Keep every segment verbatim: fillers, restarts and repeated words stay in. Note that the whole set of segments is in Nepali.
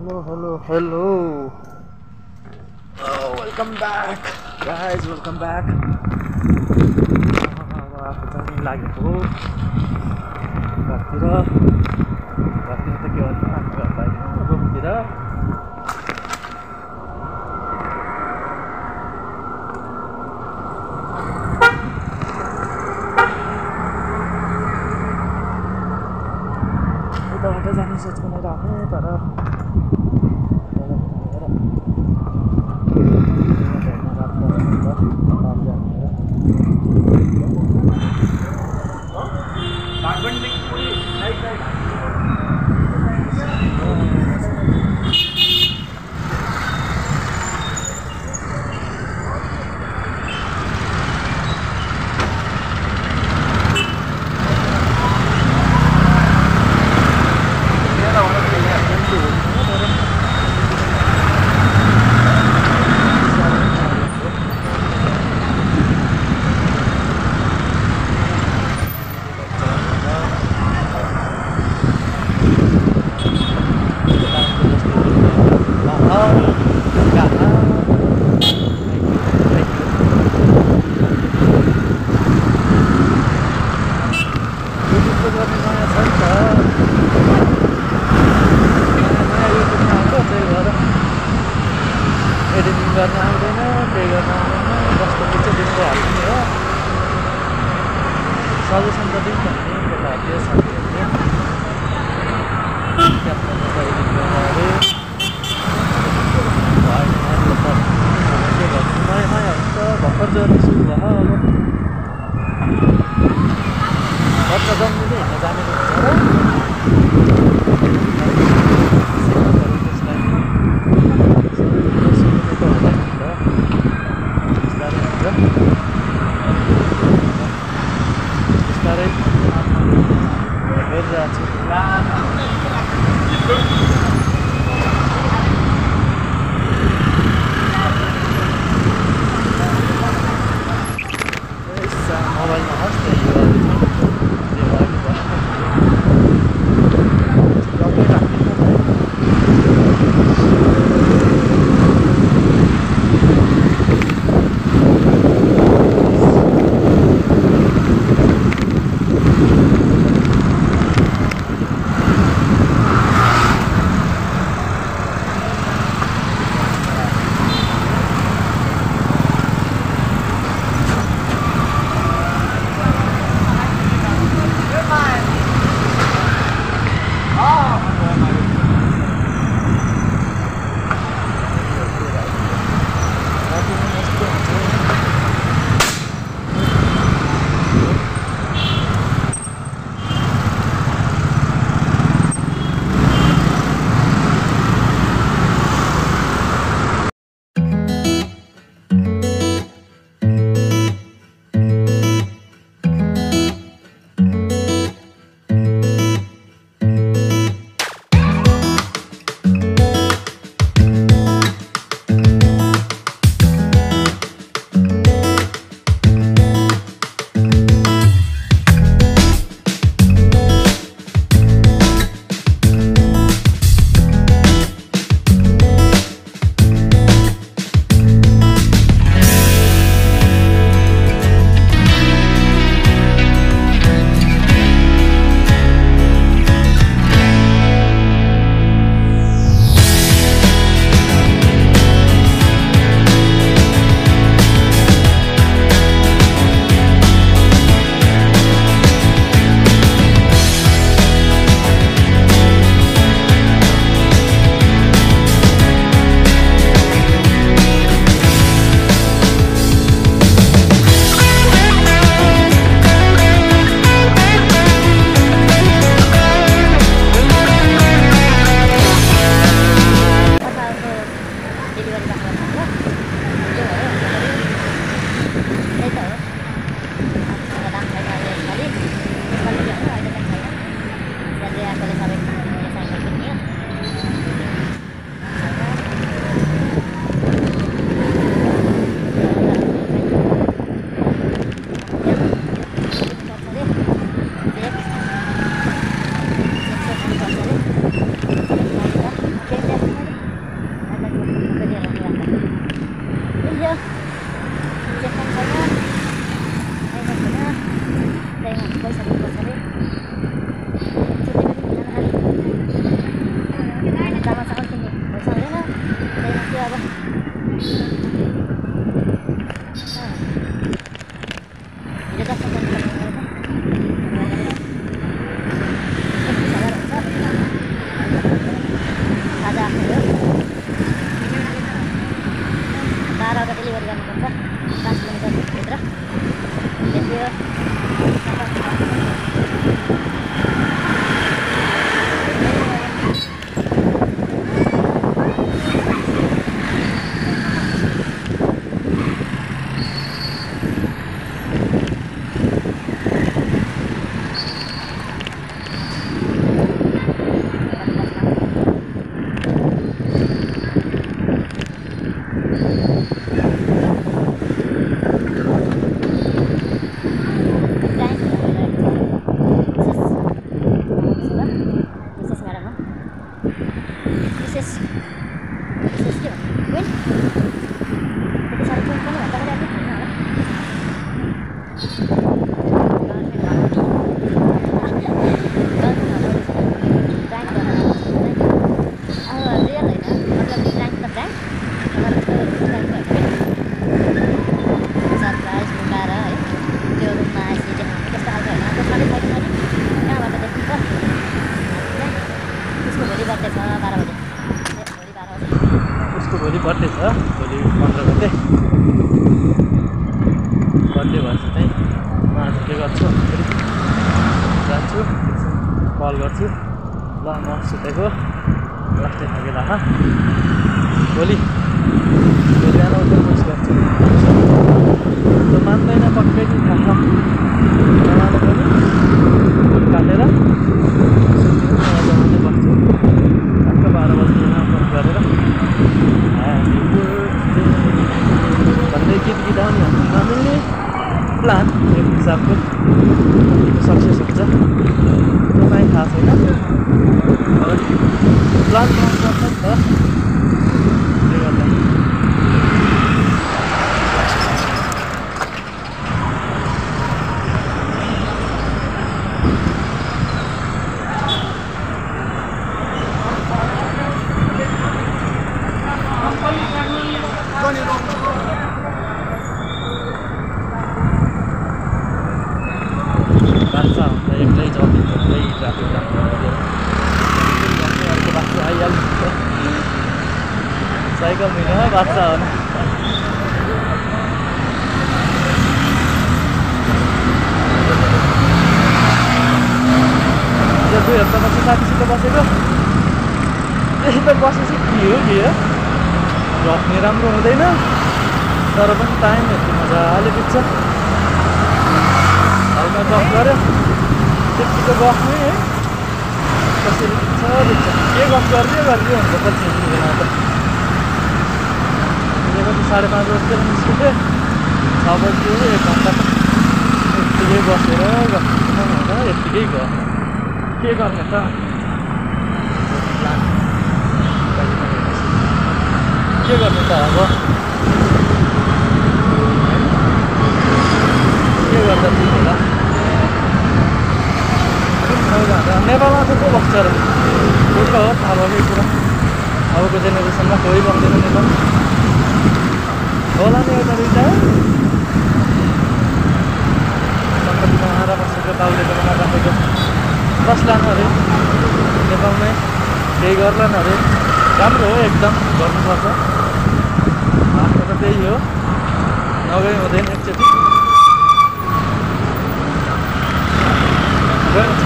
Hello, hello, hello. Oh, welcome back, guys. Welcome back. अब आफू चाहिँ लागेको घरतिर घरतिर त के भन्नु आफ्नो घरलाई रुमतिर उताबाट जाने सोच बनाइरहेको तर गर्न आउँदैन पे गर्न आउँदैन कस्तो के चाहिँ त्यस्तो हाल्ने हो सजेसन त दिउँ भन्ने केटाहरूले साथीहरूले क्याप्टन एडिटिङ गर्न अरे भएन के भन्नु नयाँ नयाँ हुन्छ भर्खर जर्नी सुरु भयो अब बच्चा जन्मिँदै हिँड्न जानेको हुन्छ र बिस्तारै हेरिरहेको छु मोबाइलमा होस् न यो बर्थडे भएपछि चाहिँ म आज के गर्छु फेरि जान्छु कल गर्छु ल म सुतेको लास्टै थाकेर हा भोलि भोलि बिहान उठेर मिस गर्छु त्यो मान्दैन पक्कै पनि थाहा नमाने पनि काटेर जमाउँदै बस्छु टक्क बाह्र बजीमा फोन गरेर ह्यापी बर्थडे भन्दै गीत गीताउने भन्नु नमिल्ने प्लान एक हिसाबको सक्सेस हुन्छ तपाईँ थाहा छैन प्लान गर्नुपर्छ नि त त्यो गर्दा बादशाह हुन्छ एक्लै जति एक्लै ट्राफिक जाम गरेर अर्को बादशाह आइहाल्छ साइकल मिलेन बादशाह हो यो दुई हप्तापछि साथीसित बसेको त्यही त बसेपछि के हो के हो गफ्ने राम्रो हुँदैन तर पनि टाइम यति मजाले बित्छ हालमा गफ गऱ्यो त्यतिको गफ्ने है कसरी बित्छ बित्छ के गफ गरिदियो गरिदियो हुन्छ पछि हिँड्दैन त हिँडेपछि साढे पाँच बजीतिर निस्किँदै छ बजी एक घन्टा यत्तिकै बसेर गफ हुँदा यत्तिकै गयो के गर्ने त के गर्ने त अब के गर्दा ठिक होला नेपालमा चाहिँ को बस्छ र दुःख हो थाहा भएकै कुरा अबको जेनेरेसनमा कोही बस्दैन नेपाल होला नि एउटा दुइटा सम्पत्ति बनाएर बसेको बाउले बनाएर राखेको बस्लान् अरे नेपालमै केही गर्लान् अरे राम्रो हो एकदम गर्नुपर्छ आफ्नो त त्यही हो नगई हुँदैन एकचोटि गइन्छ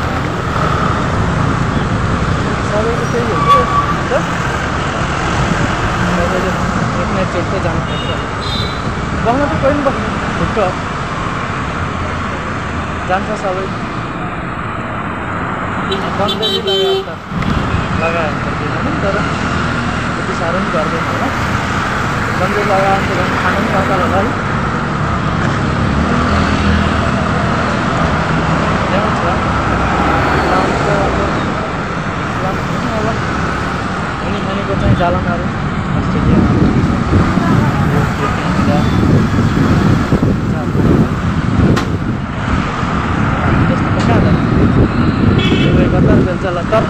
सबैको त्यही हो कि सबैले एक न एकचोटि चाहिँ जानुपर्छ बस्न त कोही पनि बस्नु ढुक्क जान्छ सबै कन्ट्री लगायो त लगायो भने त तर त्यति साह्रो पनि गर्दैन होइन कन्ट्री लगायो भने त खानु पनि नपाल होला है ल्याउँछ ल्याउँछ अब अब हुने खानेको चाहिँ जालनहरू अस्ट्रेलियामा त्यस्तो त कहाँ जाने दुबई कतार बेल्छ ल तर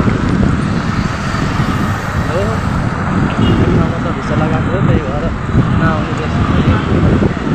हो एक ठाउँमा त भिसा लगाएको हो त्यही भएर नआउने देश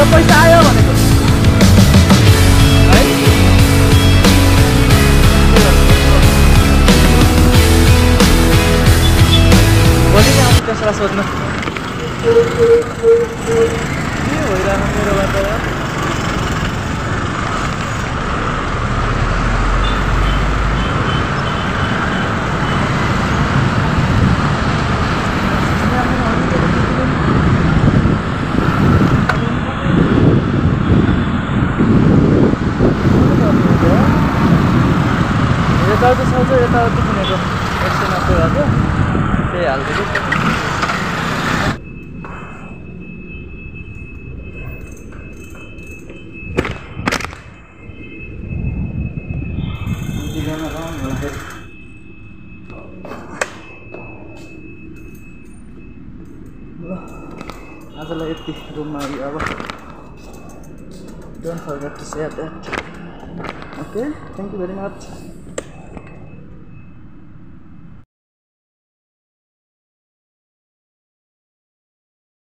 पैसा आयो भनेको है भोलि नै आउँछु त्यसलाई सोध्नु के भइरहेको मेरो बाटो यताउति छ यताउति किनेको एक सय नब्बे भएको त्यही हालिदिएको ल आजलाई यति रुममा अब don't forget to share that okay thank you very much